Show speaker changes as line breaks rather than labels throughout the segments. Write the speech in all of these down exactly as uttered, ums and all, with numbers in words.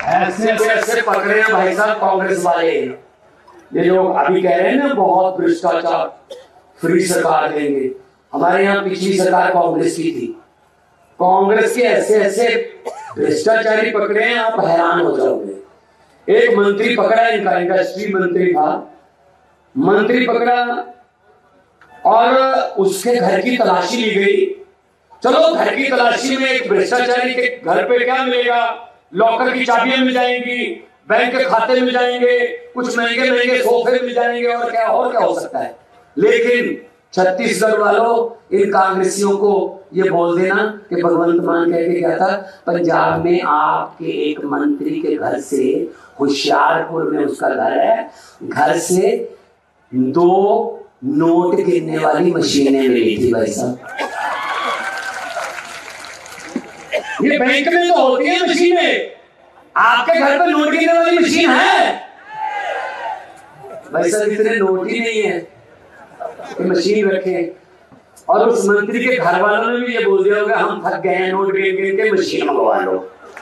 ऐसे ऐसे पकड़े हैं भाई साहब कांग्रेस वाले। ये लोग अभी कह रहे हैं ना बहुत भ्रष्टाचार, फ्री सरकार देंगे। हमारे यहाँ पिछली सरकार कांग्रेस की थी, कांग्रेस के ऐसे ऐसे भ्रष्टाचारी पकड़े हैं, आप हैरान हो जाओगे। एक मंत्री पकड़ा, इनका इंडस्ट्री मंत्री था, मंत्री पकड़ा और उसके घर की तलाशी ली गई। चलो घर की तलाशी में एक भ्रष्टाचारी के घर पे क्या मिलेगा, लॉकर की चाबियां मिल जाएंगी, बैंक के खाते मिल जाएंगे, कुछ महंगे महंगे सोफे मिल जाएंगे, और क्या और क्या हो सकता है। लेकिन छत्तीसगढ़ वालों, इन कांग्रेसियों को ये बोल देना कि भगवंत मान कह के क्या था, पंजाब में आपके एक मंत्री के घर से, होशियारपुर में उसका घर है, घर से दो नोट गिनने वाली मशीनें मिली थी भाई साहब। ये बैंक में तो होती है मशीनें, आपके घर पर नोट गिनने वाली मशीन है भाई साहब? इतने नोट ही नहीं है कि मशीन रखे। और उस मंत्री के घर वालों ने भी ये बोल दिया होगा हम थक गए हैं नोट गिन गिन के, मशीन मंगवा लो।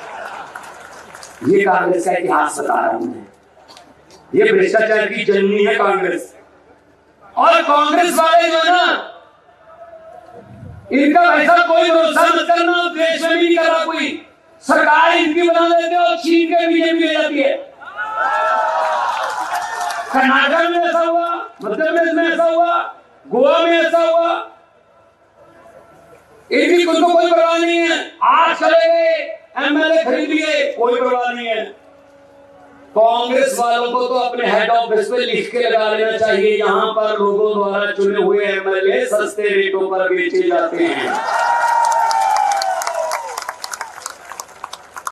ये कांग्रेस का इतिहास बता रहा हूं मैं। ये भ्रष्टाचार की जननी है कांग्रेस। और कांग्रेस वाले जो ना, इनका ऐसा कोई भरोसा मत करना, देश में भी नहीं कर रहा कोई, सरकार इनकी बना देते और चीन के बीजेपी ले जाती है। कर्नाटक में ऐसा हुआ, मध्य प्रदेश में ऐसा हुआ, गोवा में ऐसा हुआ। इनकी कुछ को कोई परवाह नहीं है। आज चले गए एमएलए खरीद लिए, कोई परवाह नहीं है। कांग्रेस वालों को तो अपने हेड ऑफिस पे लिख के लगा लेना चाहिए, यहाँ पर लोगों द्वारा चुने हुए एमएलए सस्ते रेटों पर बेचे जाते हैं।